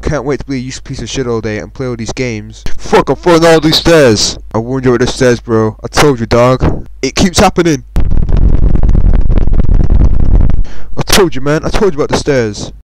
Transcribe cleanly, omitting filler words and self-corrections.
can't wait to be a useless piece of shit all day and play all these games. Fuck, I'm falling all these stairs. I warned you about the stairs, bro. I told you, dog. It keeps happening. I told you, man. I told you about the stairs.